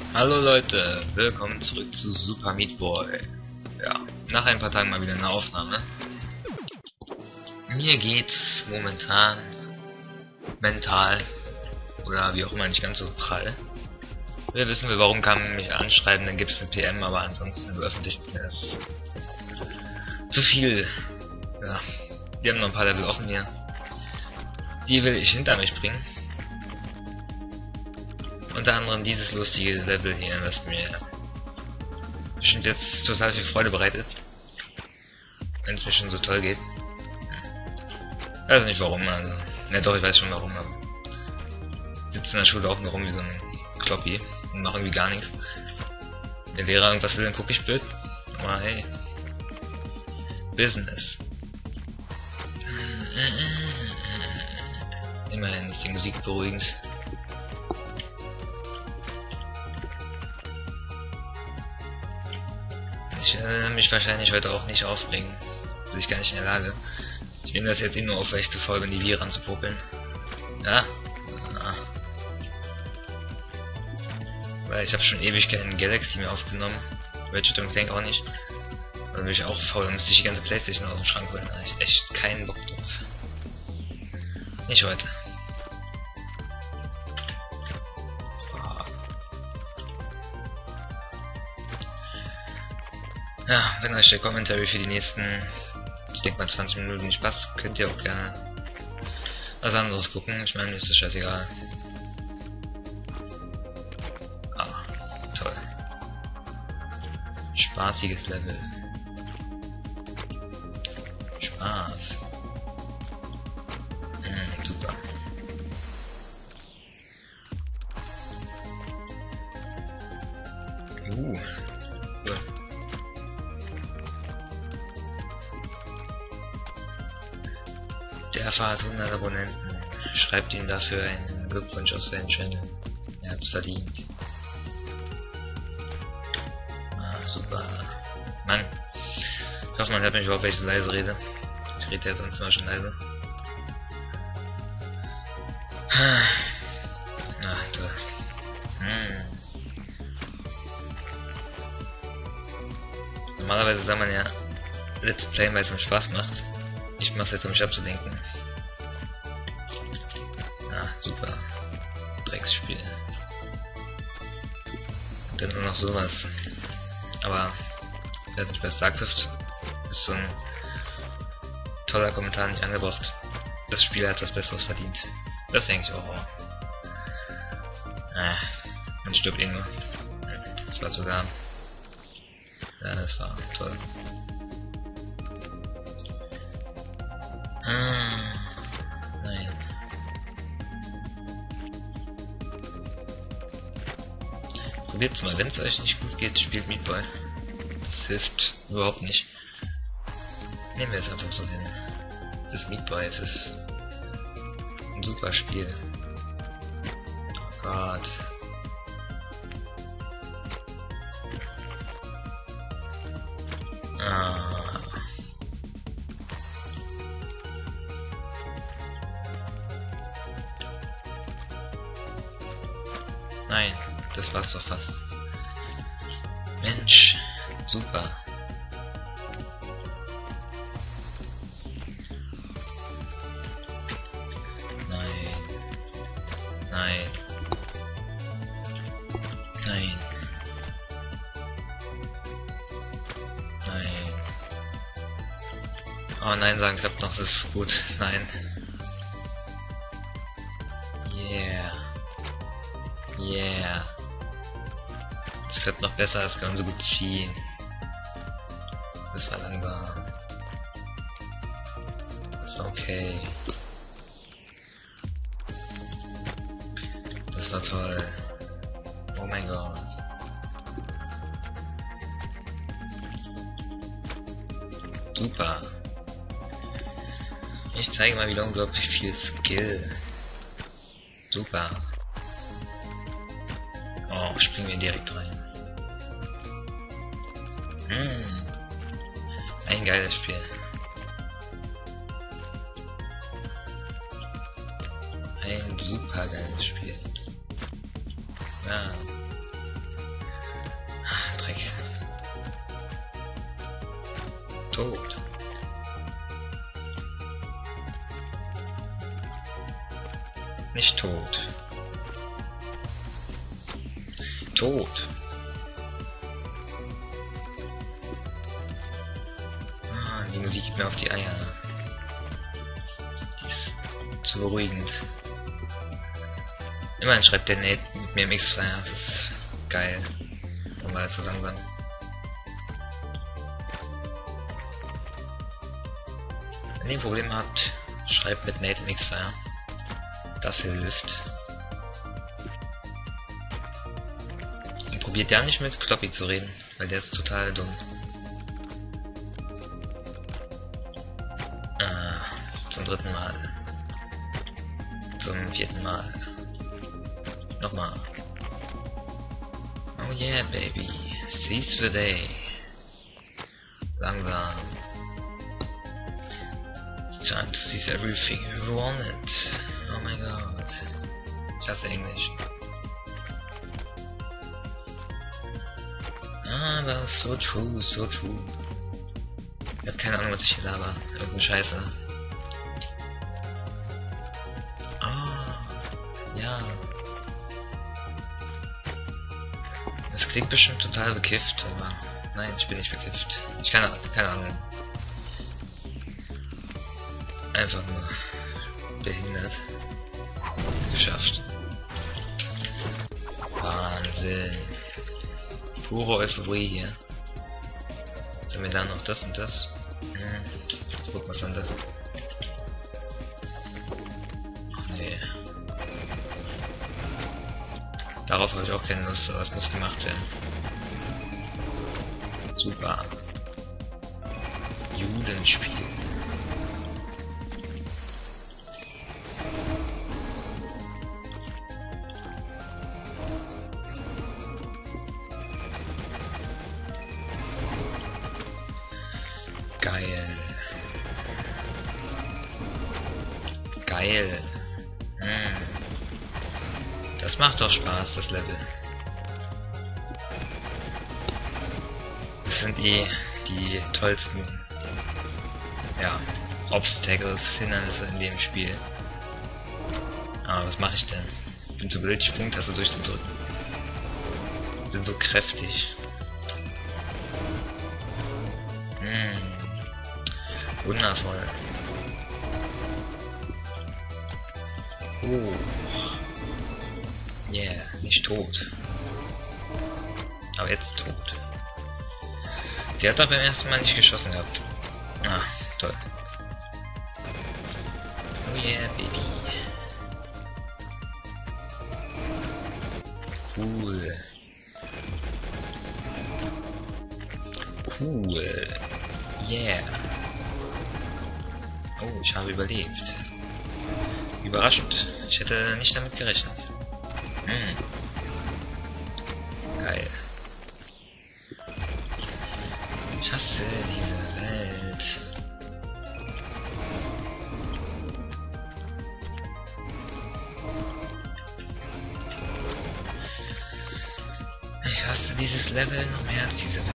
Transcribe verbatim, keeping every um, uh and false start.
Hallo Leute, willkommen zurück zu Super Meat Boy. Ja, nach ein paar Tagen mal wieder eine Aufnahme. Mir geht's momentan mental oder wie auch immer nicht ganz so prall. Wir wissen wir, warum kann man mich anschreiben, dann gibt es eine P M, aber ansonsten veröffentlicht mir das zu viel. Ja, wir haben noch ein paar Level offen hier. Die will ich hinter mich bringen. Unter anderem dieses lustige Level hier, was mir bestimmt jetzt total viel Freude bereitet. Wenn es mir schon so toll geht. Ich weiß nicht warum, also. Ne, doch, ich weiß schon warum, aber. Ich sitze in der Schule auch nur rum wie so ein Kloppi und mache irgendwie gar nichts. Wenn der Lehrer irgendwas will, dann gucke ich blöd. Aber hey. Business. Immerhin ist die Musik beruhigend. Ich werde mich wahrscheinlich heute auch nicht aufbringen. Bin ich gar nicht in der Lage. Ich nehme das jetzt eh nur auf, weil ich zu voll bin, die Viren anzupopeln. Ja? Ah. Weil ich habe schon ewig keinen Galaxy mehr aufgenommen. Ratchet und Clank auch nicht. Dann bin ich auch faul, dann müsste ich die ganze Playstation aus dem Schrank holen. Da habe ich echt keinen Bock drauf. Nicht heute. Ja, wenn euch der Commentary für die nächsten, ich denke mal zwanzig Minuten nicht passt, könnt ihr auch gerne was anderes gucken. Ich meine, ist das scheißegal. Ah, toll. Spaßiges Level. Spaß. Hm, super. Uh, cool. Der erfahrt hundert Abonnenten. Schreibt ihm dafür einen Glückwunsch auf seinen Channel. Er hat's verdient. Ah, super. Mann. Ich hoffe, man hört mich überhaupt, wenn ich so leise rede. Ich rede ja sonst immer schon leise. Na, toll. Hm. Normalerweise sagt man ja Let's Play, weil es mir Spaß macht. Ich mach's jetzt, um mich abzulenken. Ah, super. Drecksspiel. Und dann nur noch sowas. Aber, ich weiß nicht, bei StarCraft ist so ein toller Kommentar nicht angebracht. Das Spiel hat was Besseres verdient. Das denke ich auch. Ah, man stirbt eh nur. Das war sogar. Ja, das war toll. Ah, nein. Probiert's mal, wenn es euch nicht gut geht, spielt Meat Boy. Das hilft überhaupt nicht. Nehmen wir es einfach so hin. Es ist Meat Boy, es ist ein super Spiel. Oh Gott. Ah. Nein, das war's doch fast. Mensch, super. Nein. Nein. Nein. Nein. Oh nein, sagen klappt noch, das ist gut. Nein. Yeah. Yeah. Das klappt noch besser, das kann man so gut ziehen. Das war langsam. Das war okay. Das war toll. Oh mein Gott. Super. Ich zeige mal wieder unglaublich viel Skill. Super. Oh, springen wir direkt rein. Hm. Ein geiles Spiel. Ein super geiles Spiel. Ja. Tot. Nicht tot. Tot. Ah, die Musik geht mir auf die Eier. Die ist zu beruhigend. Immerhin schreibt der Nate mit mir im X-Flyer. Das ist geil. Und mal so langsam. Wenn ihr ein Problem habt, schreibt mit Nate im X-Flyer. Das hilft. Und probiert ja nicht mit Kloppy zu reden, weil der ist total dumm. Ah, zum dritten Mal. Zum vierten Mal. Nochmal. Oh yeah, baby. Seize the day. Langsam. It's time to seize everything you wanted. Oh my god. Ich hasse Englisch. Ah, das ist so true, so true. Ich hab keine Ahnung, was ich hier laber. Irgendeine Scheiße. Ah, ja. Das klingt bestimmt total bekifft, aber nein, ich bin nicht bekifft. Ich kann keine Ahnung. Einfach nur behindert. Geschafft. Wahnsinn. Pure Euphorie hier. Wenn wir dann noch das und das. Hm. Guck was anderes. Ach nee. Darauf habe ich auch keine Lust, aber es muss gemacht werden. Super. Judenspiel. Geil. Geil. Hm. Das macht doch Spaß, das Level. Das sind eh die tollsten, ja, Obstacles, Hindernisse in dem Spiel. Aber was mache ich denn? Bin zu blöd, die Sprungtaste durchzudrücken. Bin so kräftig. Hm. Wundervoll. Oh. Yeah, nicht tot. Aber jetzt tot. Sie hat doch beim ersten Mal nicht geschossen gehabt. Ah, toll. Oh yeah, baby. Cool. Cool. Yeah. Oh, ich habe überlebt. Überraschend. Ich hätte nicht damit gerechnet. Hm. Geil. Ich hasse diese Welt. Ich hasse dieses Level noch mehr als diese Welt.